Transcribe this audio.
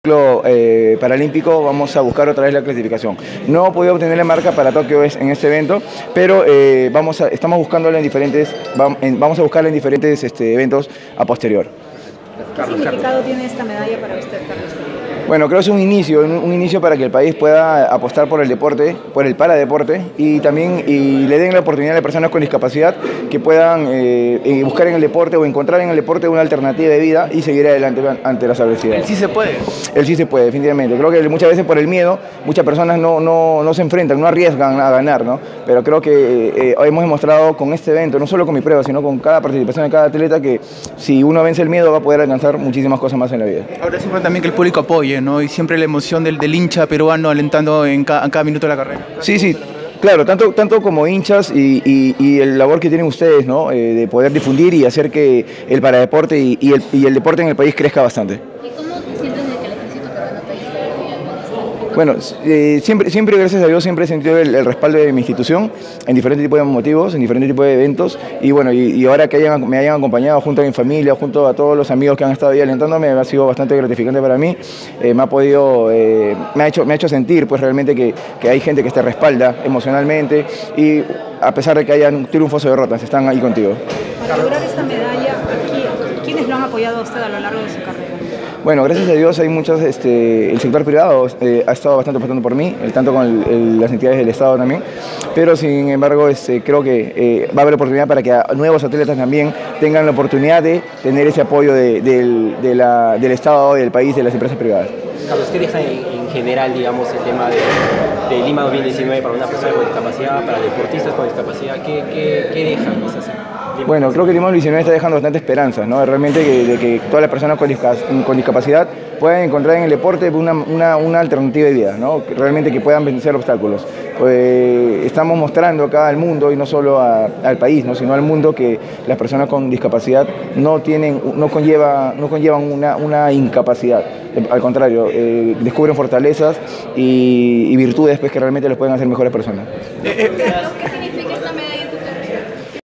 Paralímpico vamos a buscar otra vez la clasificación. No he podido obtener la marca para Tokio en este evento, pero estamos buscándola en diferentes, vamos a buscarla en diferentes eventos a posterior. ¿Qué significado tiene esta medalla para usted, Carlos? Bueno, creo que es un inicio para que el país pueda apostar por el deporte, por el paradeporte y también le den la oportunidad a personas con discapacidad que puedan buscar en el deporte o encontrar en el deporte una alternativa de vida y seguir adelante ante las adversidades. ¿El sí se puede? El sí se puede, definitivamente. Creo que muchas veces por el miedo, muchas personas no se enfrentan, no arriesgan a ganar, ¿no? Pero creo que hoy hemos demostrado con este evento, no solo con mi prueba, sino con cada participación de cada atleta, que si uno vence el miedo va a poder alcanzar muchísimas cosas más en la vida. Ahora es importante también que el público apoye, ¿no? Y siempre la emoción del hincha peruano alentando en cada minuto de la carrera. Sí, sí. Claro, tanto como hinchas y el labor que tienen ustedes, ¿no? De poder difundir y hacer que el paradeporte y el deporte en el país crezca bastante. ¿Y cómo sienten de que el ejército peruano te ayuda? Bueno, siempre, gracias a Dios, siempre he sentido el respaldo de mi institución en diferentes tipos de motivos, en diferentes tipos de eventos. Y bueno, y ahora que me hayan acompañado junto a mi familia, junto a todos los amigos que han estado ahí alentándome, ha sido bastante gratificante para mí. Me ha hecho sentir pues realmente que hay gente que te respalda emocionalmente y a pesar de que hayan triunfos o derrotas, están ahí contigo. Para lograr esta medalla, ¿quiénes lo han apoyado a usted a lo largo de su carrera? Bueno, gracias a Dios hay muchos, el sector privado ha estado bastante apostando por mí, tanto con las entidades del Estado también, pero sin embargo creo que va a haber oportunidad para que nuevos atletas también tengan la oportunidad de tener ese apoyo del Estado, del país, de las empresas privadas. Carlos, ¿qué deja en general, digamos, el tema de Lima 2019 para una persona con discapacidad, para deportistas con discapacidad? ¿Qué deja? Bueno, creo que Lima 2019 está dejando bastante esperanza, ¿no? Realmente de que todas las personas con discapacidad puedan encontrar en el deporte una alternativa de vida, ¿no? Realmente que puedan vencer obstáculos. Pues estamos mostrando acá al mundo, y no solo al país, ¿no? Sino al mundo, que las personas con discapacidad no conllevan una incapacidad. Al contrario, descubren fortalezas y virtudes pues, que realmente les pueden hacer mejores personas. ¿Qué significa